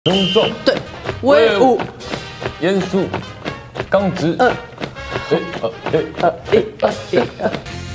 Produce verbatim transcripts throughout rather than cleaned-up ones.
雄壮， 对，威武， 严肃，刚直， 嗯， 哎呃哎呃，一二一二。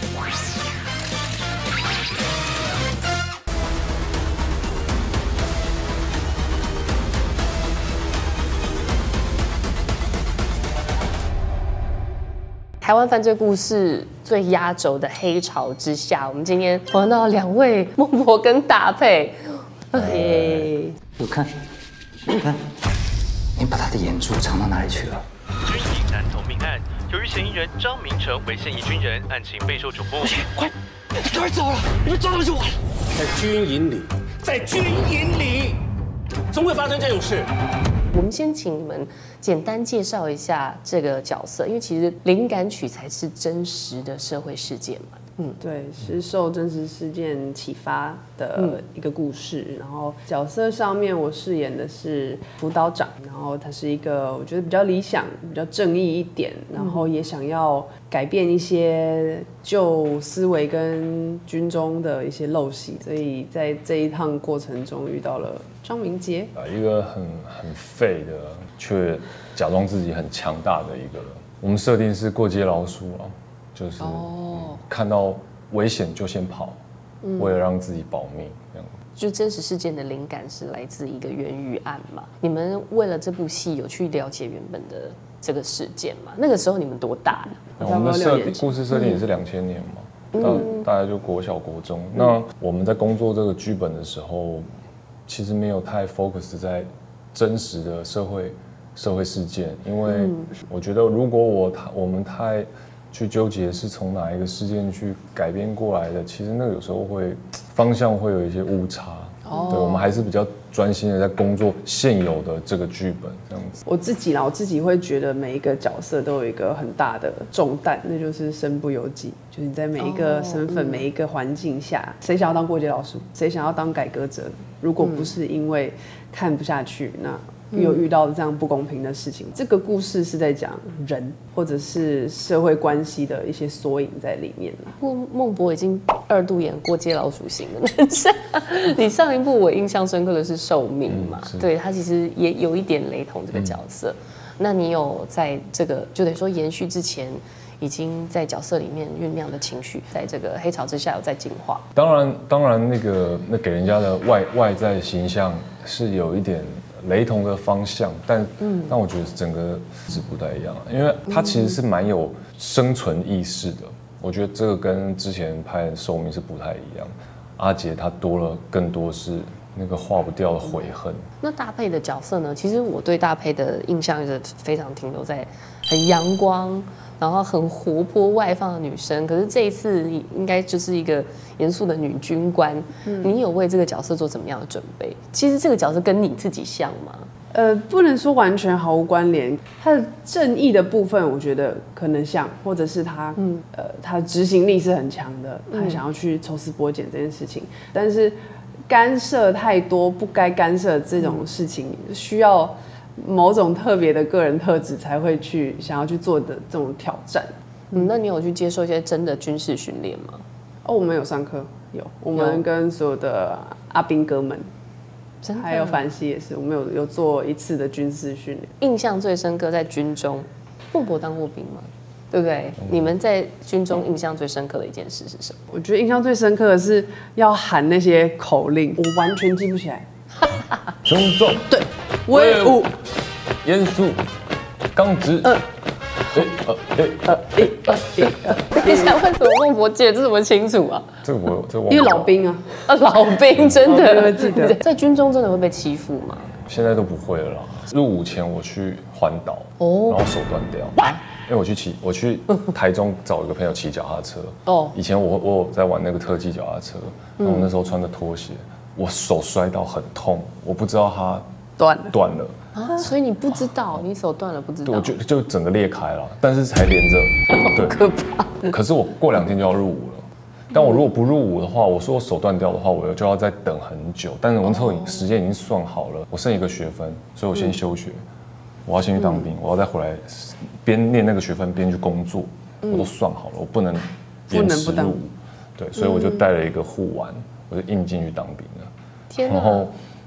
台湾犯罪故事最压轴的黑潮之下，我们今天访问到两位孟婆跟大佩。嘿， 我看，你看，你把他的眼珠藏到哪里去了？ 军营男童命案，由于嫌疑人张明成为现役军人，案情备受瞩目。 快，快走了！你们抓到就完了。 在军营里，在军营里，总会发生这种事。 我们先请你们简单介绍一下这个角色，因为其实灵感取材是真实的社会事件嘛。 嗯，对，是受真实事件启发的一个故事。嗯、然后角色上面我饰演的是辅导长，然后他是一个我觉得比较理想、比较正义一点，然后也想要改变一些旧思维跟军中的一些陋习，所以在这一趟过程中遇到了张明杰， 啊，一个很很废的，却假装自己很强大的一个人。我们设定是过街老鼠啊。就是、哦、看到危险就先跑，嗯、为了让自己保命，这样。 就真实事件的灵感是来自一个冤狱案嘛？你们为了这部戏有去了解原本的这个事件吗？那个时候你们多大呀？ 我们的设故事设定也是两千年嘛，嗯、大概就国小国中。嗯、那我们在工作这个剧本的时候，其实没有太 focus 在真实的社会社会事件，因为我觉得如果我我们太去纠结是从哪一个事件去改编过来的，其实那个有时候会方向会有一些误差。哦、对，我们还是比较专心的在工作现有的这个剧本这样子。 我自己啦，我自己会觉得每一个角色都有一个很大的重担，那就是身不由己。就是你在每一个身份、哦嗯、每一个环境下，谁想要当过街老鼠，谁想要当改革者？如果不是因为看不下去，那有遇到这样不公平的事情，嗯、这个故事是在讲人或者是社会关系的一些缩影在里面了。 不过孟博已经二度演过街老鼠型的男生，你上一部我印象深刻的是《寿命》嘛，嗯、对他其实也有一点雷同这个角色。嗯、那你有在这个就等于说延续之前，已经在角色里面酝酿的情绪，在这个黑潮之下有在进化。 当然，当然那个那给人家的外外在形象是有一点雷同的方向，但、嗯、但我觉得整个是不太一样，因为它其实是蛮有生存意识的。我觉得这个跟之前拍的《寿命》是不太一样。阿杰他多了更多是那个化不掉的悔恨。 那大佩的角色呢？其实我对大佩的印象是非常停留在很阳光，然后很活泼外放的女生。可是这一次应该就是一个严肃的女军官。嗯、你有为这个角色做怎么样的准备？其实这个角色跟你自己像吗？ 呃，不能说完全毫无关联。他的正义的部分，我觉得可能像，或者是他，嗯、呃，他的执行力是很强的，他想要去抽丝剥茧这件事情。嗯、但是干涉太多不该干涉这种事情，嗯、需要某种特别的个人特质才会去想要去做的这种挑战。 嗯，那你有去接受一些真的军事训练吗？ 哦，我们有上课，有，我们跟所有的阿兵哥们。还有凡西也是，我们有有做一次的军事训练。 印象最深刻在军中，孟博当过兵吗？对不对？嗯、你们在军中印象最深刻的一件事是什么？ 我觉得印象最深刻的是要喊那些口令，我完全记不起来。 雄壮， 对，威武， 严肃，刚直，嗯。哎呃哎呃哎呃，等一下，为什么孟博记得这么清楚啊？ 这个我这个因为老兵啊， 啊老兵真的会记得。 在军中真的会被欺负吗？ 现在都不会了啦。入伍前我去环岛， 哦， 然后手断掉，因为我去骑，我去台中找一个朋友骑脚踏车。哦，以前我我有在玩那个特技脚踏车，然后我那时候穿着拖鞋，我手摔到很痛，我不知道它断了断了。 啊，所以你不知道，你手断了不知道， 我就就整个裂开了，但是才连着， 好可怕。 可是我过两天就要入伍了，但我如果不入伍的话，我说我手断掉的话，我就要再等很久。但是我那时候时间已经算好了，我剩一个学分，所以我先休学，我要先去当兵，我要再回来边念那个学分边去工作，我都算好了，我不能延迟入伍。对，所以我就带了一个护腕，我就硬进去当兵了。 天啊！ 然后。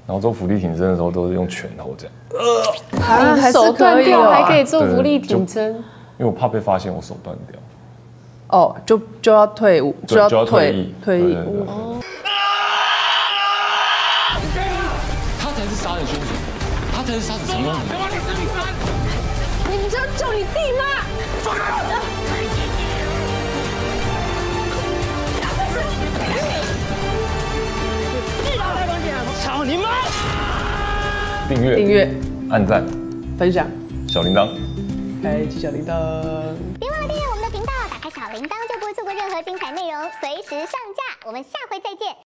然后做伏地挺身的时候都是用拳头这样， 啊你手断掉还可以做浮力挺身， 因为我怕被发现我手断掉。 哦，就就要退伍， 就要退役， 退役。 他才是杀人凶手，他才是杀死陈光明。 你们知道救你弟吗？放开我！ 操你妈！ 订阅、 订阅、 按赞、 分享、 小铃铛， 开启小铃铛。 别忘了订阅我们的频道，打开小铃铛就不会错过任何精彩内容，随时上架。我们下回再见。